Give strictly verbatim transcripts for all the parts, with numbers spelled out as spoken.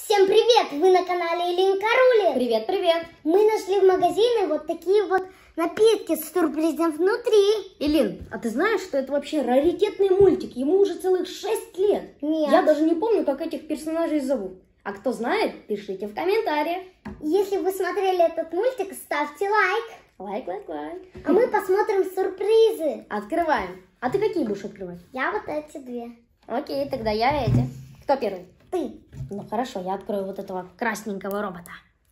Всем привет! Вы на канале Илинка Рулит. Привет, привет! Мы нашли в магазине вот такие вот напитки с сюрпризом внутри. Илин, а ты знаешь, что это вообще раритетный мультик? Ему уже целых шесть лет. Нет. Я даже не помню, как этих персонажей зовут. А кто знает, пишите в комментариях. Если вы смотрели этот мультик, ставьте лайк. Лайк, лайк, лайк. А мы посмотрим сюрпризы. Открываем. А ты какие будешь открывать? Я вот эти две. Окей, тогда я эти. Кто первый? Ты. Ну хорошо, я открою вот этого красненького робота.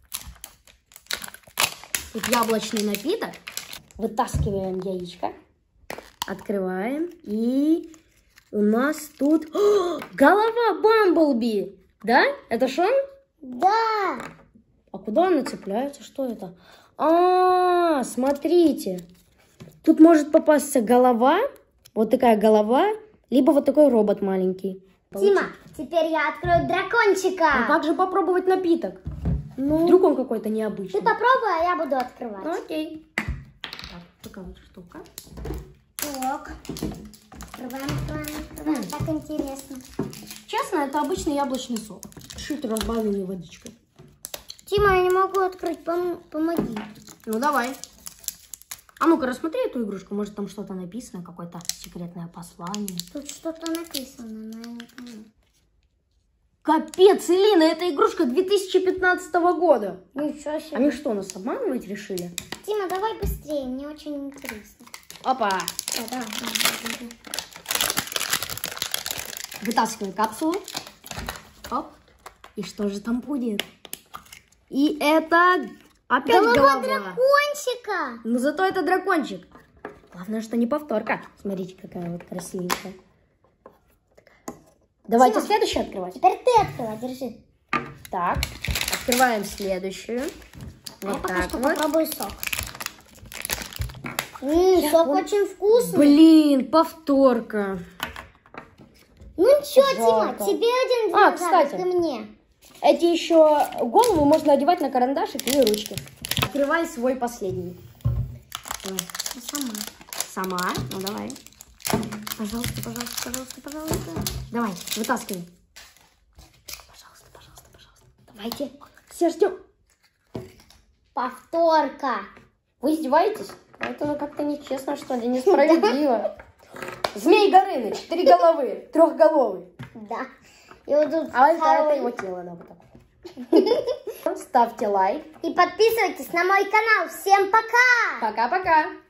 Тут яблочный напиток. Вытаскиваем яичко. Открываем. И у нас тут О, голова Бамблби. Да? Это что? Да. А куда она цепляется? Что это? А, смотрите. Тут может попасться голова. Вот такая голова. Либо вот такой робот маленький. Тима, теперь я открою дракончика. А как же попробовать напиток? Ну, Вдруг он какой-то необычный. ты попробуй, а я буду открывать. Ну, окей. Так, такая вот штука. Так. Открываем, открываем, открываем. М. Так интересно. Честно, это обычный яблочный сок. Чуть разбавленный водичкой. Тима, я не могу открыть, пом помоги. Ну, давай. А ну-ка, рассмотри эту игрушку. Может, там что-то написано, какое-то секретное послание. Тут что-то написано, но я не понимаю. Капец, Элина, это игрушка две тысячи пятнадцатого года. Ничего себе. Они что, нас обманывать решили? Тима, давай быстрее, мне очень интересно. Опа! Да, да, да, да, да. Вытаскиваем капсулу. Оп. И что же там будет? И это опять Голова, голова. дракончика. Но зато это дракончик. Главное, что не повторка. Смотрите, какая вот красивенькая. Такая. Давайте Тима, следующую открывать. Теперь ты открывай, держи. Так, открываем следующую. А Вот я пока так что вот. попробую сок. Ммм, сок вот- очень вкусный. Блин, повторка. Ну ничего, Жалко. Тима, тебе один А, динозавр, кстати. ты мне. Эти еще голову можно одевать на карандашик или ручки. Открывай свой последний. Давай. Я сама. Сама? Ну давай. Пожалуйста, пожалуйста, пожалуйста, пожалуйста. Давай, вытаскивай. Пожалуйста, пожалуйста, пожалуйста. Давайте. Все ждем. Повторка. Вы издеваетесь? Это ну как-то нечестно, что ли, несправедливо. Змей Горыныч, три головы, трехголовый. Да. И вот тут А это, это Хэллоуин. его тело, да, вот так. Ставьте лайк. И подписывайтесь на мой канал. Всем пока! Пока-пока.